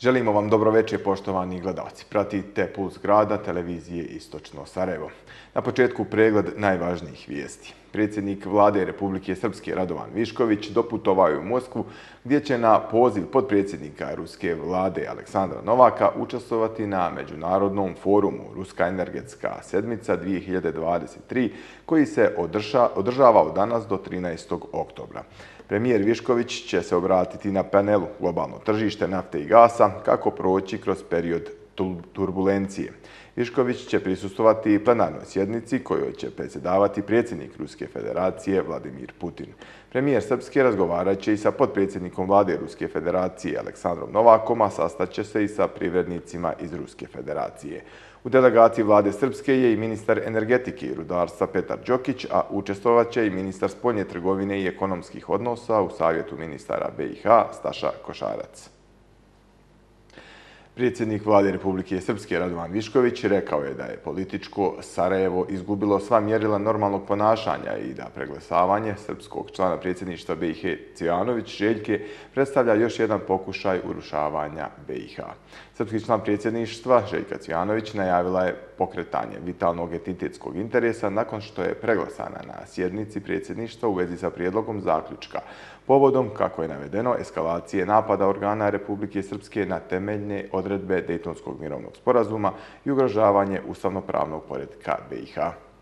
Želimo vam dobroveče, poštovani gledalci. Pratite Puls grada televizije Istočno Sarajevo. Na početku pregled najvažnijih vijesti. Predsjednik Vlade Republike Srpske Radovan Višković doputovao je u Moskvu gdje će na poziv potpredsjednika Ruske vlade Aleksandra Novaka učestvovati na međunarodnom forumu Ruska energetska sedmica 2023 koji se održava od danas do 13. oktobra. Premijer Višković će se obratiti na panelu Globalno tržište nafte i gasa, kako proći kroz period turbulencije. Višković će prisustvovati plenarnoj sjednici kojoj će predsjedavati predsjednik Ruske federacije Vladimir Putin. Premijer Srpske razgovarat će i sa potpredsjednikom Vlade Ruske federacije Aleksandrom Novakom, a sastaće se i sa privrednicima iz Ruske federacije. U delegaciji Vlade Srpske je i ministar energetike i rudarstva Petar Đokić, a učestvovat će i ministar spoljne trgovine i ekonomskih odnosa u Savjetu ministara BiH Staša Košarac. Predsjednik Vlade Republike Srpske Radovan Višković rekao je da je političko Sarajevo izgubilo sva mjerila normalnog ponašanja i da preglasavanje srpskog člana predsjedništva BiH Cvijanović Željke predstavlja još jedan pokušaj urušavanja BiH. Srpski član predsjedništva Željka Cvijanović najavila je pokretanje vitalnog entitetskog interesa nakon što je preglasana na sjednici predsjedništva u vezi sa prijedlogom zaključka povodom, kako je navedeno, eskalacije napada organa Republike Srpske na temeljne odredbe Dejtonskog mirovnog sporazuma i ugrožavanje ustavnopravnog poretka BiH.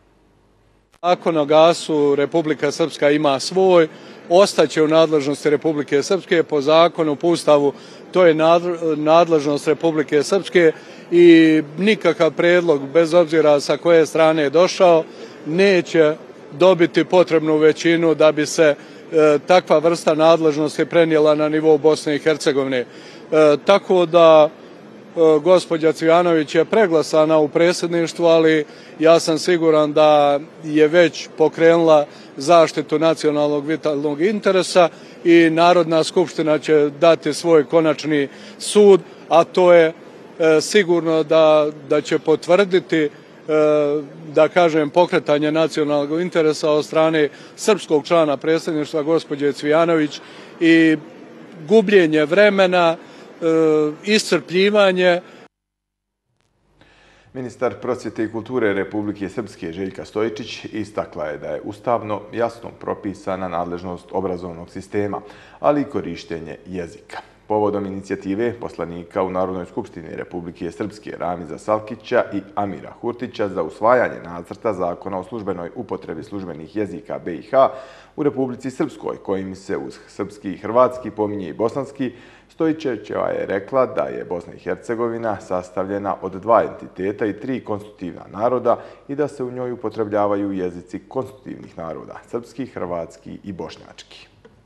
Zakon o gasu Republika Srpska ima svoj, ostaće u nadležnosti Republike Srpske po zakonu, po Ustavu, to je nadležnost Republike Srpske i nikakav prijedlog, bez obzira sa koje strane je došao, neće dobiti potrebnu većinu da bi se takva vrsta nadležnosti prenijela na nivou Bosne i Hercegovine. Tako da gospođa Cvijanović je preglasana u predsjedništvu, ali ja sam siguran da je već pokrenula zaštitu nacionalnog vitalnog interesa i Narodna skupština će dati svoj konačni sud, a to je sigurno da će potvrditi, da kažem, pokretanje nacionalnog interesa od strane srpskog člana predsjedništva gospođe Cvijanović i gubljenje vremena, iscrpljivanje. Ministar prosvjete i kulture Republike Srpske Željka Stojičić istakla je da je ustavno jasno propisana nadležnost obrazovnog sistema, ali i korištenje jezika. Povodom inicijative poslanika u Narodnoj skupštini Republike Srpske Ramiza Salkića i Amira Hurtića za usvajanje nacrta zakona o službenoj upotrebi službenih jezika BiH u Republici Srpskoj, kojim se uz srpski i hrvatski pominje i bosanski, Stojičićeva je rekla da je Bosna i Hercegovina sastavljena od dva entiteta i tri konstitutivna naroda i da se u njoj upotrebljavaju jezici konstitutivnih naroda, srpski, hrvatski i bošnjački.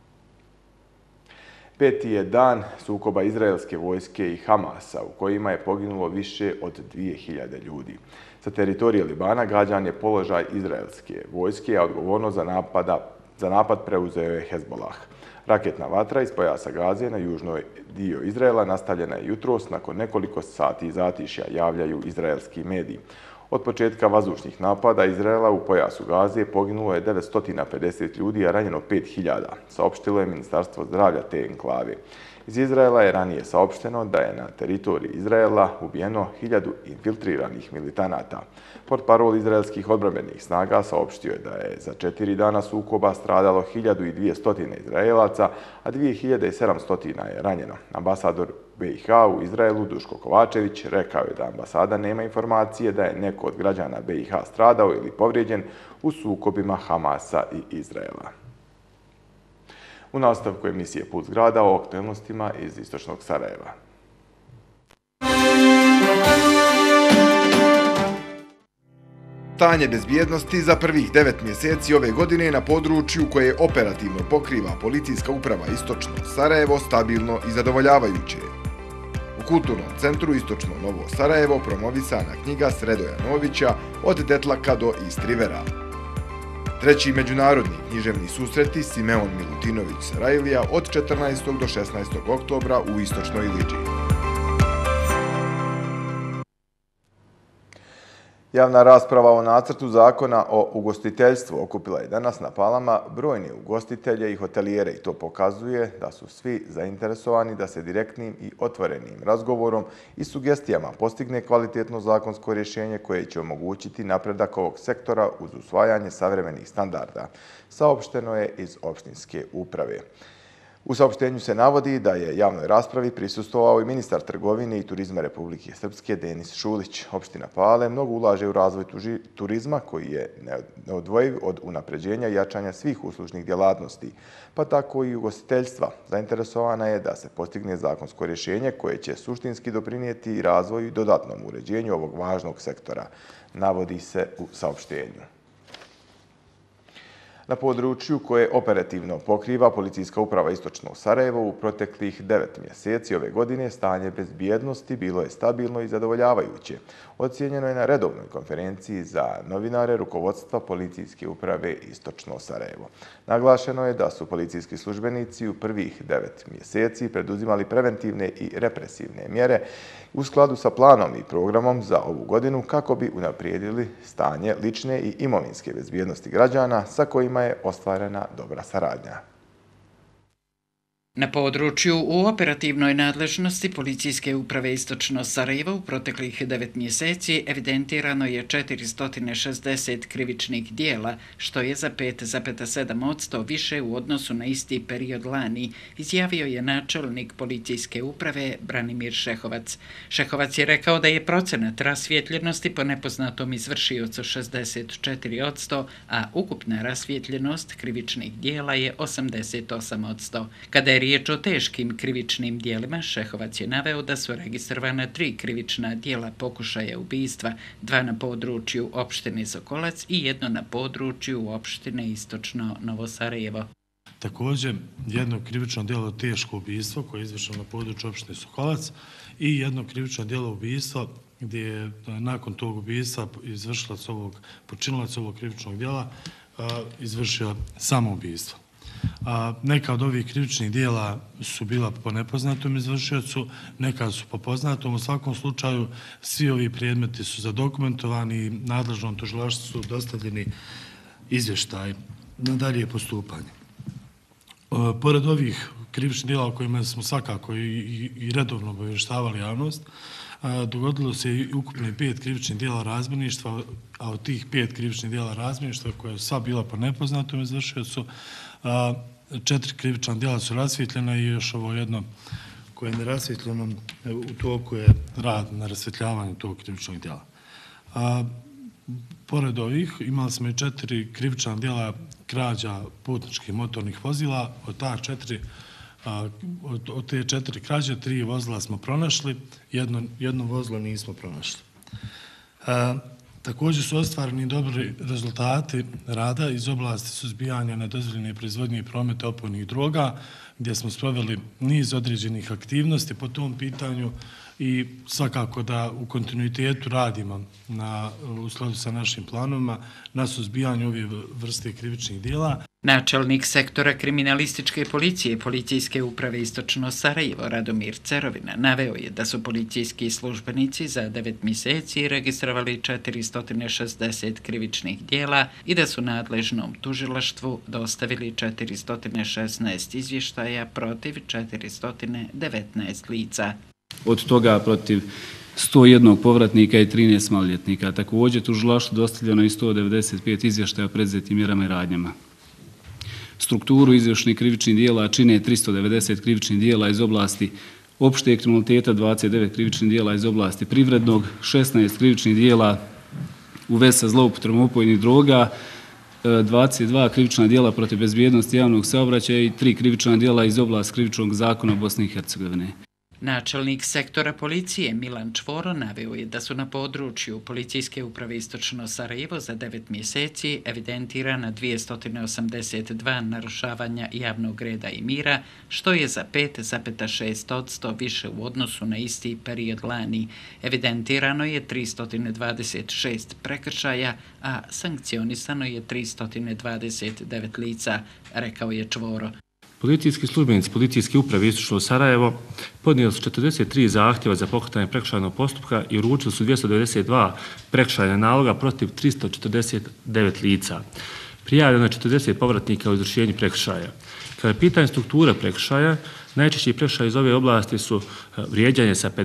Peti je dan sukoba izraelske vojske i Hamasa, u kojima je poginulo više od 2000 ljudi. Sa teritorije Libana gađan je položaj izraelske vojske, a odgovornost za napad preuzeo je Hezbolah. Raketna vatra iz pojasa Gaze na južnoj dio Izraela nastavljena je jutros nakon nekoliko sati zatišja, javljaju izraelski mediji. Od početka vazdušnih napada Izraela u pojasu Gaze poginulo je 950 ljudi, a ranjeno 5000, saopštilo je Ministarstvo zdravlja te enklave. Iz Izraela je ranije saopšteno da je na teritoriji Izraela ubijeno 1000 infiltriranih militanata. Portparol izraelskih odbrambenih snaga saopštio je da je za 4 dana sukoba stradalo 1200 Izraelaca, a 2700 je ranjeno. Ambasador BiH u Izraelu Duško Kovačević rekao je da ambasada nema informacije da je neko od građana BiH stradao ili povrijeđen u sukobima Hamasa i Izraela. U nastavku emisije Puls grada o aktualnostima iz Istočnog Sarajeva. Stanje bezbjednosti za prvih 9 mjeseci ove godine na području koje operativno pokriva Policijska uprava Istočno Sarajevo stabilno i zadovoljavajuće. U Kulturnom centru Istočno Novo Sarajevo promovisana knjiga Sredoja Novića Od Detlaka do Istrivera. Treći međunarodni književni susreti Simeon Milutinović Sarajlija od 14. do 16. oktobra u Istočnoj Iliđi. Javna rasprava o nacrtu zakona o ugostiteljstvu okupila je danas na Palama brojni ugostitelje i hotelijere i to pokazuje da su svi zainteresovani da se direktnim i otvorenim razgovorom i sugestijama postigne kvalitetno zakonsko rješenje koje će omogućiti napredak ovog sektora uz usvajanje savremenih standarda, saopšteno je iz opštinske uprave. U saopštenju se navodi da je javnoj raspravi prisustvovao i ministar trgovine i turizma Republike Srpske Denis Šulić. Opština Pale mnogo ulaže u razvoj turizma koji je neodvojiv od unapređenja i jačanja svih uslužnih djelatnosti, pa tako i ugostiteljstva. Zainteresovana je da se postigne zakonsko rješenje koje će suštinski doprinijeti razvoju i dodatnom uređenju ovog važnog sektora, navodi se u saopštenju. Na području koje operativno pokriva Policijska uprava Istočno Sarajevo u proteklih 9 mjeseci ove godine stanje bezbjednosti bilo je stabilno i zadovoljavajuće. Ocijenjeno je na redovnoj konferenciji za novinare rukovodstva Policijske uprave Istočno Sarajevo. Naglašeno je da su policijski službenici u prvih 9 mjeseci preduzimali preventivne i represivne mjere u skladu sa planom i programom za ovu godinu kako bi unaprijedili stanje lične i imovinske bezbjednosti građana sa kojima je ostvarena dobra saradnja. Na području u operativnoj nadležnosti Policijske uprave Istočno Sarajevo u proteklih 9 mjeseci evidentirano je 460 krivičnih dijela, što je za 5,7% više u odnosu na isti period lani, izjavio je načelnik Policijske uprave Branimir Šehovac. Šehovac je rekao da je procenat rasvijetljenosti po nepoznatom izvršiocu 64%, a ukupna rasvijetljenost krivičnih dijela je 88%. Kada je riječ o teškim krivičnim dijelima, Šehovac je naveo da su registrovana 3 krivična dijela pokušaja ubistva, 2 na području opštine Sokolac i 1 na području opštine Istočno Novo Sarajevo. Također, jedno krivično djelo teško ubistvo koje je izvršeno na području opštine Sokolac i jedno krivično djelo ubistva gdje je nakon tog ubistva počinilac ovog krivičnog djela izvršio samoubistvo. Neka od ovih krivičnih dijela su bila po nepoznatom izvršiocu, neka su po poznatom. U svakom slučaju, svi ovi predmeti su zadokumentovani i nadležnom tužilaštvu su dostavljeni izvještaj na dalje postupanje. Pored ovih krivičnih dijela o kojima smo svakako i redovno obavještavali javnost, dogodilo se i ukupno 5 krivičnih dijela razbojništva, a od tih 5 krivičnih dijela razbojništva koja su sva bila po nepoznatom izvršiocu, 4 krivična djela su rasvjetljena i još ovo jedno koje je nerasvjetljeno u toku je rad na rasvjetljavanju tog krivičnog djela. Pored ovih imali smo i 4 krivična djela krađa putničkih motornih vozila. Od te 4 krađe 3 vozila smo pronašli, jedno vozilo nismo pronašli. Također su ostvareni dobri rezultati rada iz oblasti suzbijanja nedozvoljene proizvodnje i prometa opojnih droga, gdje smo sproveli niz određenih aktivnosti po tom pitanju i svakako da u kontinuitetu radimo u skladu sa našim planovima na suzbijanju ove vrste krivičnih dijela. Načelnik sektora kriminalističke policije Policijske uprave Istočno Sarajevo Radomir Cerovina naveo je da su policijski službenici za 9 mjeseci registrovali 460 krivičnih dijela i da su nadležnom tužilaštvu dostavili 416 izvještaja protiv 419 lica. Od toga protiv 101 povratnika i 13 maloljetnika. Također tužilaštvu dostavljeno i 195 izvještaja o preduzetim mjerama i radnjama. Strukturu izvršnih krivičnih dijela čine 390 krivičnih dijela iz oblasti opšteg kriminaliteta, 29 krivičnih dijela iz oblasti privrednog, 16 krivičnih dijela u vezi sa zloupotrebom opojnih droga, 22 krivična dijela protiv bezbjednosti javnog saobraćaja i 3 krivična dijela iz oblasti krivičnog zakona Bosne i Hercegovine. Načelnik sektora policije Milan Čvoro naveo je da su na području Policijske uprave Istočno Sarajevo za 9 mjeseci evidentirana 282 narušavanja javnog reda i mira, što je za 5,6% više u odnosu na isti period lani. Evidentirano je 326 prekršaja, a sankcionisano je 329 lica, rekao je Čvoro. Policijski službenici Policijske uprave Istočno Sarajevo podnijeli su 43 zahtjeva za pokretanje prekršajnog postupka i uručili su 292 prekršajna naloga protiv 349 lica. Prijavljeno je 40 povratnika u izvršenju prekršaja. Kada je pitanje struktura prekršaja, najčešći prekršaj iz ove oblasti su vrijeđanje sa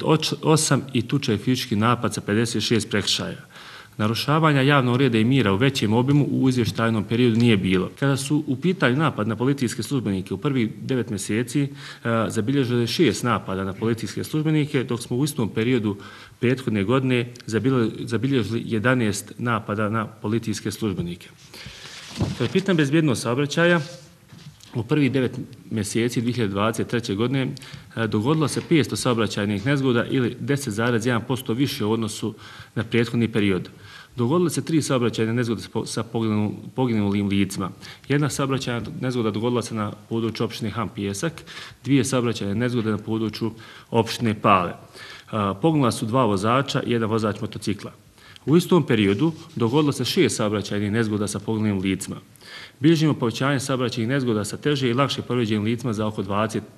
58 i tuča i fizički napad sa 56 prekršaja. Narušavanja javnog reda i mira u većem obimu u izvještajnom periodu nije bilo. Kada su u pitanju napad na policijske službenike u prvih 9 mjeseci zabilježili 6 napada na policijske službenike, dok smo u istom periodu prethodne godine zabilježili 11 napada na policijske službenike. Kada je pitanje bezbjednost saobraćaja, u prvih 9 mjeseci 2023. godine dogodilo se 500 saobraćajnih nezgoda ili 10,1% više u odnosu na prethodni period. Dogodilo se 3 saobraćajne nezgode sa poginulim licima. Jedna saobraćajna nezgoda dogodila se na području opštine Han Pijesak, 2 saobraćajne nezgode na području opštine Pale. Poginula su 2 vozača i 1 vozač motocikla. U istom periodu dogodilo se 6 saobraćajnih nezgoda sa poginulim licima. Bilježimo povećanje saobraćajnih nezgoda sa teže i lakše povrijeđenim licima za oko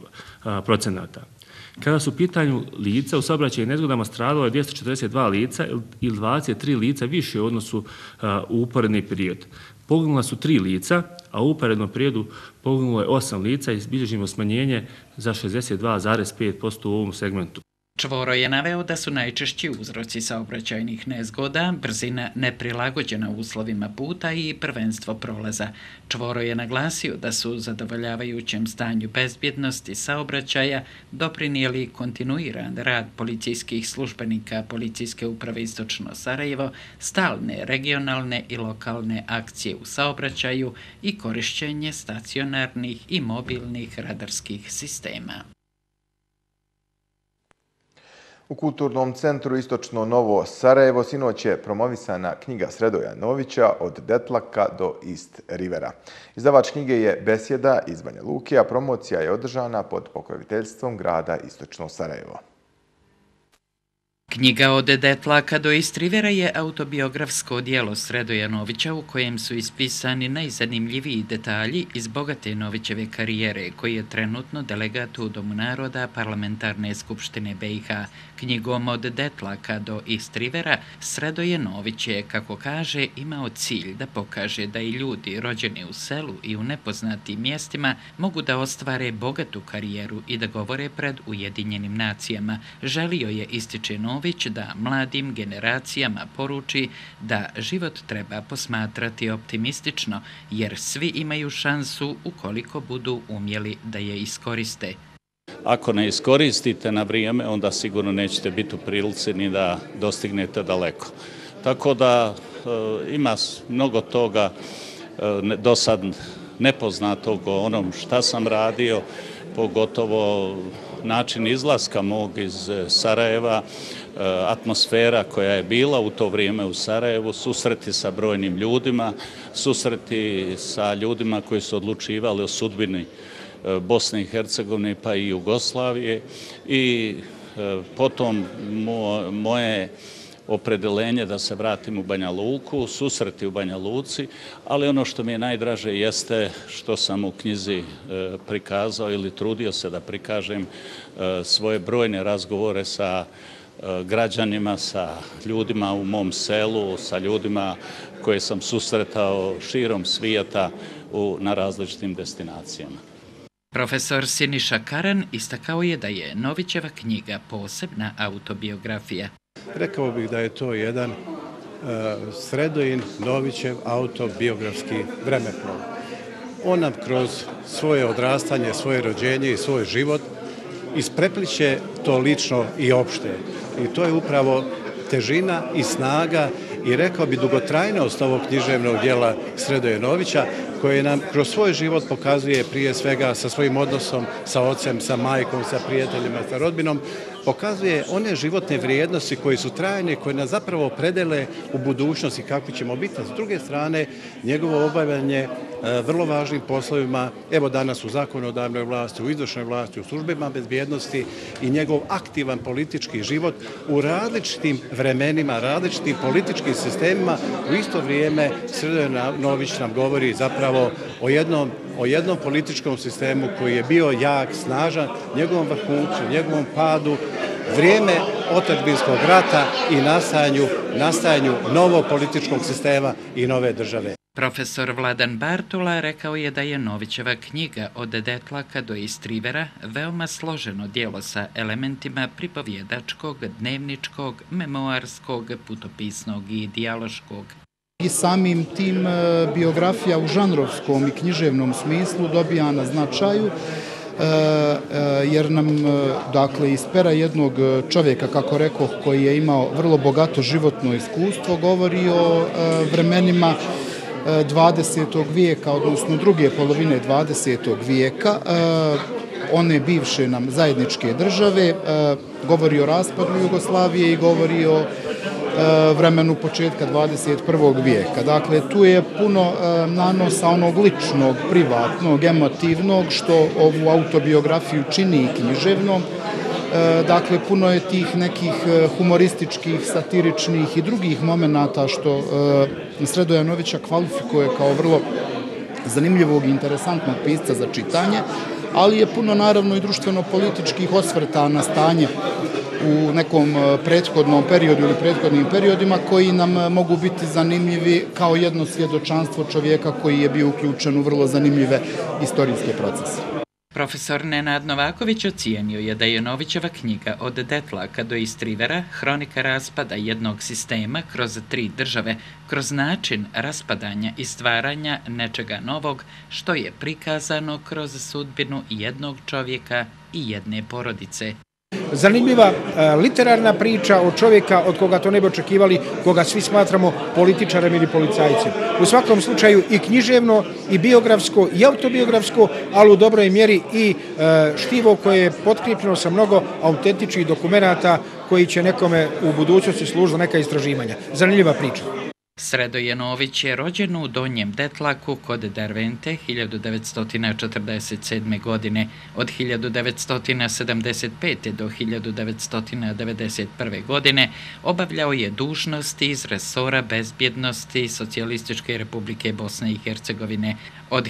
20%. Kada su u pitanju lica, u saobraćajnim nezgodama stradalo je 242 lica ili 23 lica više u odnosu u uporedni period. Poginula su 3 lica, a u uporednom periodu poginulo je 8 lica i bilježimo smanjenje za 62,5% u ovom segmentu. Čvoro je naveo da su najčešći uzroci saobraćajnih nezgoda, brzina neprilagođena uslovima puta i prvenstvo prolaza. Čvoro je naglasio da su zadovoljavajućem stanju bezbjednosti saobraćaja doprinijeli kontinuiran rad policijskih službenika Policijske uprave Istočno Sarajevo, stalne, regionalne i lokalne akcije u saobraćaju i korišćenje stacionarnih i mobilnih radarskih sistema. U Kulturnom centru Istočno Novo Sarajevo sinoć je promovisana knjiga Sredoja Novića Od Detlaka do East Rivera. Izdavač knjige je Besjeda iz Banja Luke, a promocija je održana pod pokroviteljstvom grada Istočno Sarajevo. Knjiga Od Detlaka do East Rivera je autobiografsko djelo Sredoja Novića u kojem su ispisani najzanimljiviji detalji iz bogate Novićeve karijere, koji je trenutno delegat u Domu naroda Parlamentarne skupštine BiH. Knjigom Od Detlaka do East Rivera Sredoje Nović je, kako kaže, imao cilj da pokaže da i ljudi rođeni u selu i u nepoznatim mjestima mogu da ostvare bogatu karijeru i da govore pred Ujedinjenim nacijama. Želio je, ističe Nović, da mladim generacijama poruči da život treba posmatrati optimistično, jer svi imaju šansu ukoliko budu umjeli da je iskoriste. Ako ne iskoristite na vrijeme, onda sigurno nećete biti u prilici ni da dostignete daleko. Tako da ima mnogo toga do sad nepoznatog o onom šta sam radio, pogotovo način izlaska mog iz Sarajeva, atmosfera koja je bila u to vrijeme u Sarajevu, susreti sa brojnim ljudima, susreti sa ljudima koji su odlučivali o sudbini Bosne i Hercegovine pa i Jugoslavije i potom moje opredelenje da se vratim u Banja Luku, susreti u Banja Luci, ali ono što mi je najdraže jeste što sam u knjizi prikazao ili trudio se da prikažem svoje brojne razgovore sa građanima, sa ljudima u mom selu, sa ljudima koje sam susretao širom svijeta na različitim destinacijama. Profesor Siniša Karan istakao je da je Novićeva knjiga posebna autobiografija. Rekao bih da je to jedan Sredojin Novićev autobiografski vremeplov. On nam kroz svoje odrastanje, svoje rođenje i svoj život isprepliće to lično i opšte. I to je upravo težina i snaga i rekao bi dugotrajnost ovog književnog djela Sredoje Novića, koje nam kroz svoj život pokazuje prije svega sa svojim odnosom sa ocem, sa majkom, sa prijateljima, sa rodbinom, pokazuje one životne vrijednosti koje su trajne, koje nas zapravo predele u budućnosti kako ćemo biti. S druge strane, njegovo obavljanje vrlo važnim poslovima, evo danas u zakonodavnoj vlasti, u izvršnoj vlasti, u službama bezbjednosti i njegov aktivan politički život u različitim vremenima, različitim političkim sistemima. U isto vrijeme Sredoje Nović nam govori zapravo o jednom političkom sistemu koji je bio jak, snažan, njegovom vrhuncu, njegovom padu, vrijeme otadžbinskog rata i nastajanju novog političkog sistema i nove države. Profesor Vladan Bartula rekao je da je Novićeva knjiga Od detlaka do istrivera veoma složeno djelo sa elementima pripovjedačkog, dnevničkog, memoarskog, putopisnog i dijaloškog. I samim tim biografija u žanrovskom i književnom smislu dobija na značaju, jer nam, dakle, iz pera jednog čovjeka, kako rekoh, koji je imao vrlo bogato životno iskustvo, govori o vremenima 20. vijeka, odnosno druge polovine 20. vijeka, one bivše nam zajedničke države, govori o raspadu Jugoslavije i govori o vremenu početka 21. vijeka. Dakle, tu je puno nanosa onog ličnog, privatnog, emotivnog, što ovu autobiografiju čini književnom. Dakle, puno je tih nekih humorističkih, satiričnih i drugih momenata što Sredoja Novića kvalifikuje kao vrlo zanimljivog i interesantnog pisca za čitanje, ali je puno naravno i društveno-političkih osvrta na stanje u nekom prethodnom periodu ili prethodnim periodima koji nam mogu biti zanimljivi kao jedno svjedočanstvo čovjeka koji je bio uključen u vrlo zanimljive istorijske procese. Profesor Nenad Novaković ocijenio je da je Novićeva knjiga Od detlaka do istrivera hronika raspada jednog sistema kroz 3 države, kroz način raspadanja i stvaranja nečega novog, što je prikazano kroz sudbinu jednog čovjeka i jedne porodice. Zanimljiva literarna priča od čovjeka od koga to ne bi očekivali, koga svi smatramo političarem ili policajcem. U svakom slučaju i književno, i biografsko, i autobiografsko, ali u dobroj mjeri i štivo koje je potkripljeno sa mnogo autentičnih dokumenata koji će nekome u budućnosti služiti za neka istraživanja. Zanimljiva priča. Sredoje Nović je rođen u Donjem Detlaku kod Dervente 1947. godine. Od 1975. do 1991. godine obavljao je dužnosti iz resora bezbjednosti Socijalističke Republike Bosne i Hercegovine. Od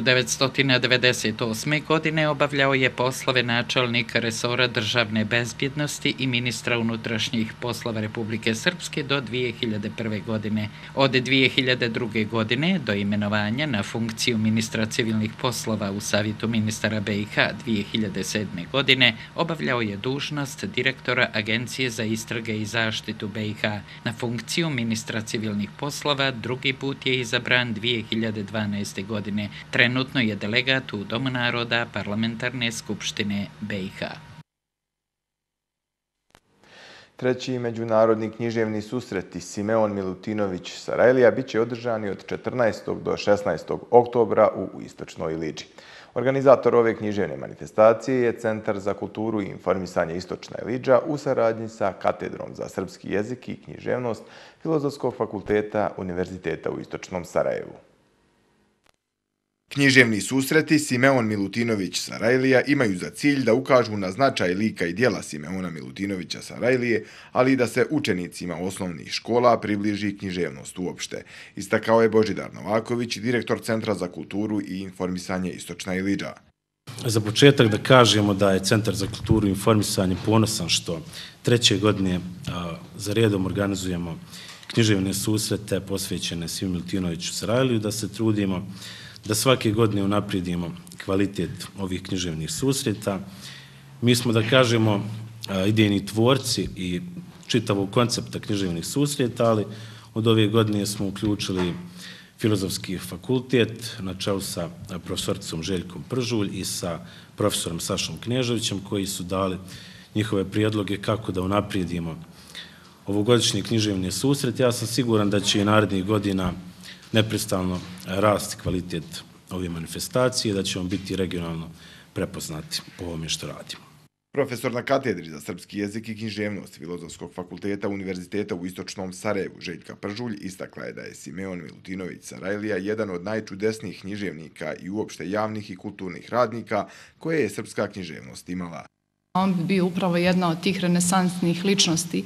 1998. godine obavljao je poslove načelnika resora državne bezbjednosti i ministra unutrašnjih poslova Republike Srpske do 2001. godine. Od 2002. godine do imenovanja na funkciju ministra civilnih poslova u Savjetu ministara BiH 2007. godine obavljao je dužnost direktora Agencije za istrage i zaštitu BiH. Na funkciju ministra civilnih poslova drugi put je izabran 2012. godine. Trenutno je delegat u Domu naroda Parlamentarne skupštine BiH. Treći međunarodni književni susreti Simeon Milutinović Sarajlija bit će održani od 14. do 16. oktobra u Istočnoj Liđi. Organizator ove književne manifestacije je Centar za kulturu i informisanje Istočna Liđa u saradnji sa Katedrom za srpski jezik i književnost Filozofskog fakulteta Univerziteta u Istočnom Sarajevu. Književni susreti Simeon Milutinović Sarajlija imaju za cilj da ukažu na značaj lika i djela Simeona Milutinovića Sarajlije, ali i da se učenicima osnovnih škola približi književnost uopšte, istakao je Božidar Novaković, direktor Centra za kulturu i informisanje Istočna Liđa. Za početak da kažemo da je Centar za kulturu i informisanje ponosan što 3. godine za redom organizujemo književne susrete posvećene Simeonu Milutinoviću Sarajliju, da se trudimo da svake godine unaprijedimo kvalitet ovih književnih susreta. Mi smo, da kažemo, idejni tvorci i čitavog koncepta književnih susreta, ali od ove godine smo uključili Filozofski fakultet na čelu sa profesoricom Željkom Pržulj i sa profesorom Sašom Kneževićem, koji su dali njihove prijedloge kako da unaprijedimo ovogodišnje književne susrete. Ja sam siguran da će i narednih godina neprestalno rasti kvalitet ove manifestacije, da ćemo biti regionalno prepoznati po ovome što radimo. Profesor na katedri za srpski jezik i književnost Filozofskog fakulteta Univerziteta u Istočnom Sarajevu, Željka Pržulj, istakla je da je Simeon Milutinović Sarajlija jedan od najčudesnijih književnika i uopšte javnih i kulturnih radnika koje je srpska književnost imala. On bi bio upravo jedna od tih renesansnih ličnosti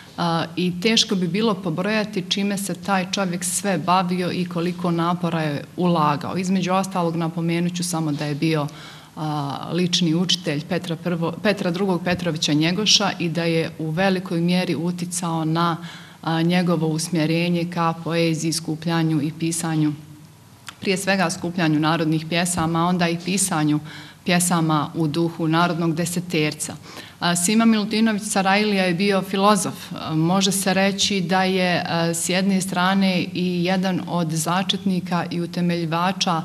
i teško bi bilo pobrojati čime se taj čovjek sve bavio i koliko napora je ulagao. Između ostalog napomenut ću samo da je bio lični učitelj Petra II. Petrovića Njegoša i da je u velikoj mjeri uticao na njegovo usmjerenje ka poeziji, skupljanju i pisanju, prije svega skupljanju narodnih pjesama, a onda i pisanju pjesama u duhu narodnog deseterca. Sima Milutinović Sarajlija je bio filozof. Može se reći da je s jedne strane i jedan od začetnika i utemeljivača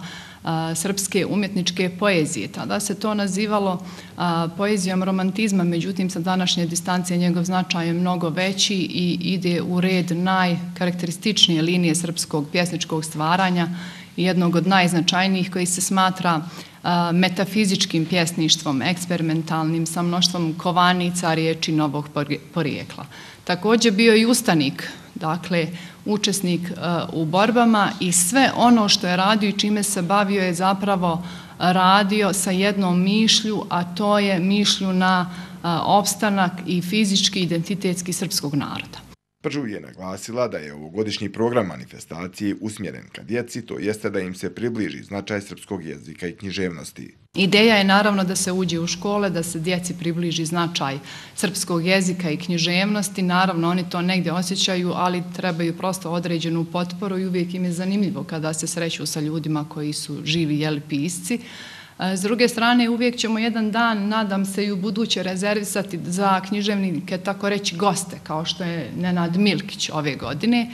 srpske umjetničke poezije. Tada se to nazivalo poezijom romantizma, međutim sa današnje distance njegov značaj je mnogo veći i ide u red najkarakterističnije linije srpskog pjesničkog stvaranja i jednog od najznačajnijih koji se smatra metafizičkim pjesništvom, eksperimentalnim, sa mnoštvom kovanica, riječi novog porijekla. Također bio i ustanik, dakle učesnik u borbama i sve ono što je radio i čime se bavio je zapravo radio sa jednom mišlju, a to je mišlju na opstanak i fizički identitetski srpskog naroda. Pržulj je naglasila da je ovogodišnji program manifestacije usmjeren ka djeci, to jeste da im se približi značaj srpskog jezika i književnosti. Ideja je naravno da se uđe u škole, da se djeci približi značaj srpskog jezika i književnosti. Naravno, oni to negdje osjećaju, ali trebaju prosto određenu potporu i uvijek im je zanimljivo kada se sreću sa ljudima koji su živi pisci. S druge strane, uvijek ćemo jedan dan, nadam se i u buduće, rezervisati za književnike, tako reći, goste, kao što je Nenad Milkić ove godine,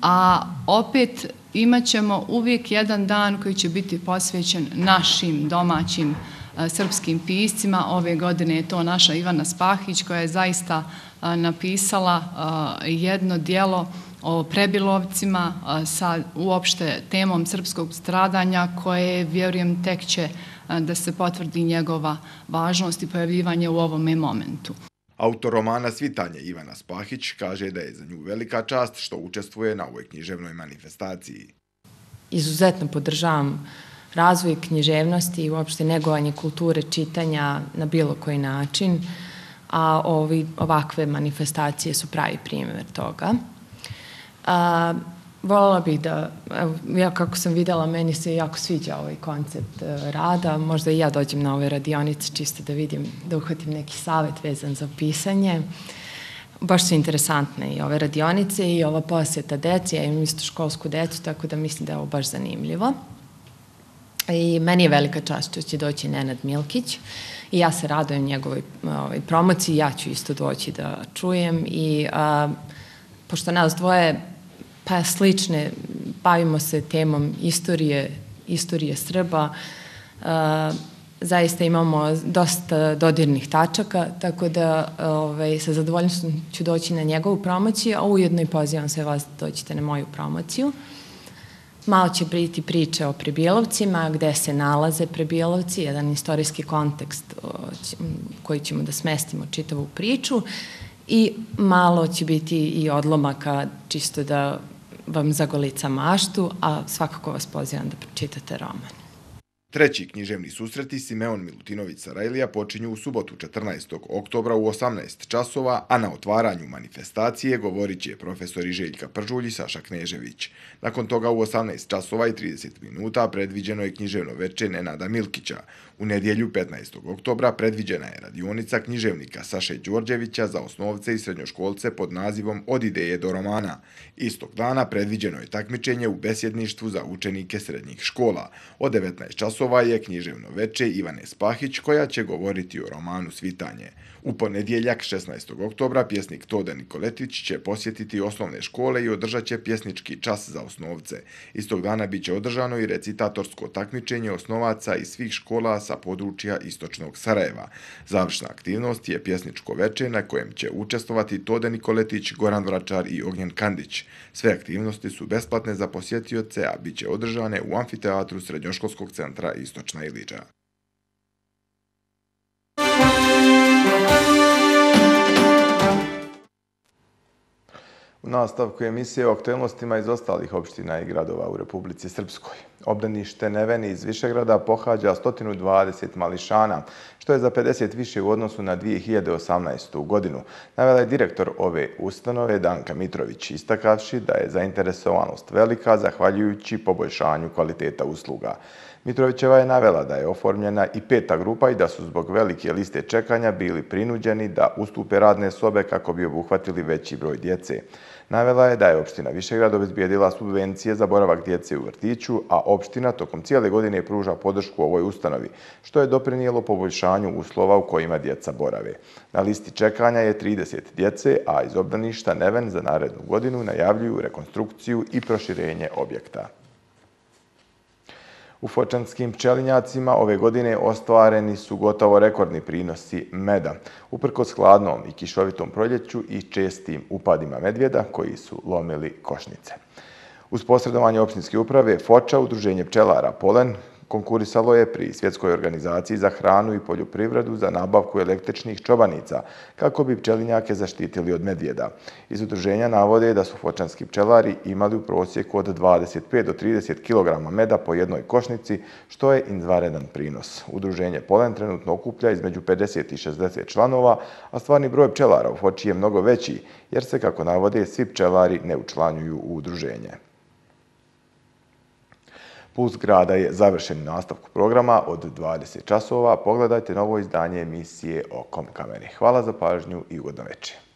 a opet imat ćemo uvijek jedan dan koji će biti posvećen našim domaćim srpskim piscima. Ove godine je to naša Ivana Spahić koja je zaista napisala jedno djelo o Prebilovcima sa uopšte temom srpskog stradanja koje, vjerujem, tek će da se potvrdi njegova važnost i pojavljivanje u ovome momentu. Autor romana Svitanje Ivana Spahić kaže da je za nju velika čast što učestvuje na ovoj književnoj manifestaciji. Izuzetno podržavam razvoj književnosti i uopšte negovanje kulture čitanja na bilo koji način, a ovakve manifestacije su pravi primjer toga. Voljela bih da, ja kako sam vidjela, meni se jako sviđa ovaj koncept rada, možda i ja dođem na ove radionice čisto da vidim, da uhvatim neki savjet vezan za pisanje. Baš su interesantne i ove radionice i ova posjeta deci, ja imam isto školsku decu, tako da mislim da je ovo baš zanimljivo. I meni je velika čast što će doći Nenad Milkić i ja se radujem njegovoj promociji, ja ću isto doći da čujem i pošto nas dvoje pa slične, bavimo se temom istorije Srba, zaista imamo dosta dodirnih tačaka, tako da sa zadovoljstvom ću doći na njegovu promociju, a ujedno i pozivam sve vas da dođete na moju promociju. Malo će biti priče o Prebijelovcima, gde se nalaze Prebijelovci, jedan istorijski kontekst koji ćemo da smestimo čitavu priču i malo će biti i odlomaka čisto da vam zagolica maštu, a svakako vas pozivam da pročitate roman. Treći književni susreti Simeon Milutinović Sarajlija počinju u subotu 14. oktobra u 18 časova, a na otvaranju manifestacije govorit će profesori Željka Pržulj i Saša Knežević. Nakon toga u 18 časova i 30 minuta predviđeno je književno veče Nenada Milkića. U nedjelju 15. oktobra predviđena je radionica književnika Saše Đorđevića za osnovce i srednjoškolce pod nazivom Od ideje do romana. Istog dana predviđeno je takmičenje u besjedništvu za učenike srednjih škola. Od 19 časova je književno veče Ivane Spahić koja će govoriti o romanu Svitanje. U ponedjeljak 16. oktobra pjesnik Tode Nikoletić će posjetiti osnovne škole i održat će pjesnički čas za osnovce. Istog dana bit će održano i recitatorsko takmičenje osnovaca iz svih škola sa područja Istočnog Sarajeva. Završna aktivnost je pjesničko veče na kojem će učestvovati Tode Nikoletić, Goran Vračar i Ognjen Kandić. Sve aktivnosti su besplatne za posjetioce, a bit će održane u amfiteatru Srednjoškolskog centra Istočna Ilidža. U nastavku emisije o aktualnostima iz ostalih opština i gradova u Republici Srpskoj. Obdanište Neven iz Višegrada pohađa 120 mališana, što je za 50 više u odnosu na 2018. godinu, navela je direktor ove ustanove Danka Mitrović, istakavši da je zainteresovanost velika zahvaljujući poboljšanju kvaliteta usluga. Mitrovićeva je navela da je oformljena i 5. grupa i da su zbog velike liste čekanja bili prinuđeni da ustupe radne sobe kako bi obuhvatili veći broj djece. Navela je da je opština Višegrad obezbijedila subvencije za boravak djece u vrtiću, a opština tokom cijele godine pruža podršku ovoj ustanovi, što je doprinijelo poboljšanju uslova u kojima djeca borave. Na listi čekanja je 30 djece, a iz obdaništa Neven za narednu godinu najavljuju rekonstrukciju i proširenje objekta. U fočanskim pčelinjacima ove godine ostvareni su gotovo rekordni prinosi meda, uprkos hladnom i kišovitom proljeću i čestim upadima medvjeda koji su lomili košnice. Uz posredovanje opštinske uprave Foča, Udruženje pčelara Polen konkurisalo je pri Svjetskoj organizaciji za hranu i poljoprivredu za nabavku električnih čobanica kako bi pčelinjake zaštitili od medvjeda. Iz udruženja navode da su fočanski pčelari imali u prosjeku od 25 do 30 kg meda po jednoj košnici, što je izvanredan prinos. Udruženje Polen trenutno okuplja između 50 i 60 članova, a stvarni broj pčelara u Foči je mnogo veći, jer se, kako navode, svi pčelari ne učlanjuju u udruženje. Puls grada je završen nastavku programa od 20 časova. Pogledajte novo izdanje emisije Okom kamere. Hvala za pažnju i ugodno večer.